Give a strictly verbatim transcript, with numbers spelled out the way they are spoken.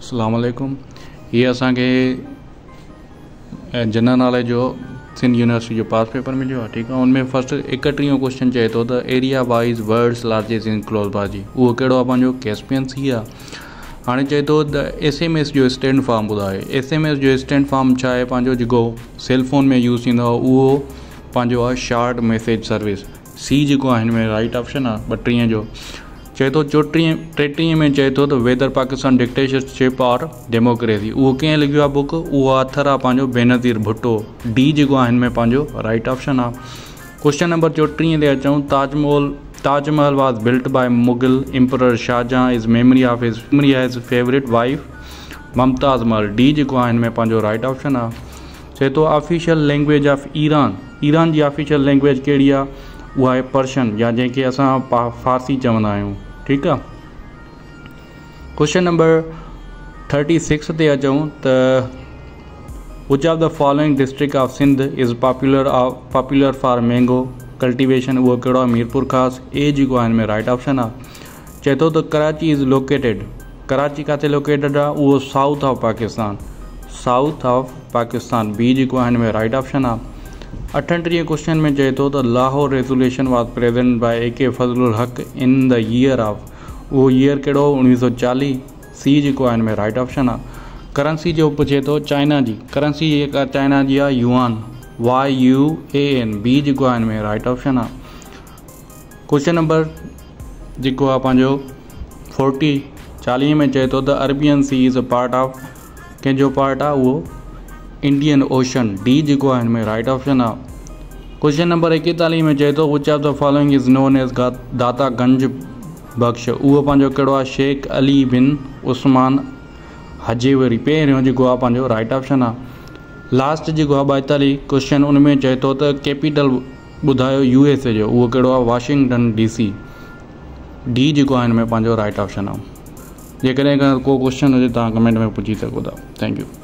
अस्सलाम वालेकुम। ये असांखे जनरल नॉलेज जो सिंध यूनिवर्सिटी जो पास पेपर मिलियो आहे, ठीकु आहे। उनमें फर्स्ट एकटीह क्वेश्चन चए थो त area wise world's largest enclose बाजी, उहो कहिड़ो आहे? पंहिंजो कैस्पियन सी आहे। हाणे चए थो द एस एम एस जो स्टैंड फॉर्म ॿुधाए। एस एम एस जो स्टैंड फॉर्म छा आहे? पंहिंजो जेको सेलफोन में यूज़ थींदो आहे उहो पंहिंजो आहे शॉर्ट मैसेज सर्विस। सी जेको आहे हिन में राइट ऑप्शन आहे ॿटीह जो। चए थो चोटीह टेटीह में चए थो त whether Pakistan dictatorship or democracy, उहो कंहिं लिखियो आहे बुक? उहो ऑथर आहे पंहिंजो बेनज़ीर भुट्टो। डी जेको आहे हिन में पंहिंजो राइट ऑप्शन आहे। क्वेश्चन नंबर चोटीह ते अचूं। Taj Mahal Taj Mahal was built by Mughal emperor Shah Jahan is memory of his memory his favourite wife Mumtaz Mahal. D जेको आहे हिन में पंहिंजो राइट ऑप्शन आहे। चए थो official language of Iran, Iran जी ऑफिशियल लैंग्वेज कहिड़ी आहे? उहा आहे पर्शियन, या जंहिंखे असां पा फारसी चवंदा आहियूं, ठीकु आहे। क्वेश्चन नंबर थर्टी सिक्स ते अचूं त which of the following district of Sindh is popular of popular for mango cultivation, उहो कहिड़ो आहे? मीरपुर ख़ासि। ए जेको आहे हिन में राइट ऑप्शन आहे। चए थो त कराची इज़ लोकेटेड, कराची किथे लोकेटेड आहे? उहो south of Pakistan, south of Pakistan. B जेको आहे हिन में राइट ऑप्शन आहे। अठटीह क्वेश्चन में चए थो त Lahore resolution was present by A K Fazlul Haq in the year of, उहो ईयर कहिड़ो? उणिवीह सौ चालीह। सी जेको आहे हिन में राइट ऑप्शन आहे। करंसी जो पुछे थो चाइना जी, करंसी जेका चाइना जी आहे yuan, Y U A N. B जेको आहे हिन में राइट ऑप्शन आहे। क्वेश्चन नंबर जेको आहे पंहिंजो फोर्टी चालीह में चए थो त Arabian sea is a part of, कंहिंजो पार्ट आहे? उहो इंडियन ओशन। डी जेको आहे हिन में राइट ऑप्शन आहे। क्वेश्चन नंबर एकतालीह में चए थो which of the following is known as Data गंज बख्श, उहो पंहिंजो कहिड़ो आहे? शेख अली बिन उस्मान हजेवरी। पहिरियों जेको आहे पंहिंजो राइट ऑप्शन आहे। लास्ट जेको आहे ॿाएतालीह क्वेश्चन, उन में चए थो त कैपिटल ॿुधायो यू एस ए जो, उहो कहिड़ो आहे? Washington D C. डी जेको आहे हिन में पंहिंजो राइट ऑप्शन आहे। जेकॾहिं को क्वेश्चन हुजे तव्हां कमेंट में पुछी सघो था। Thank U.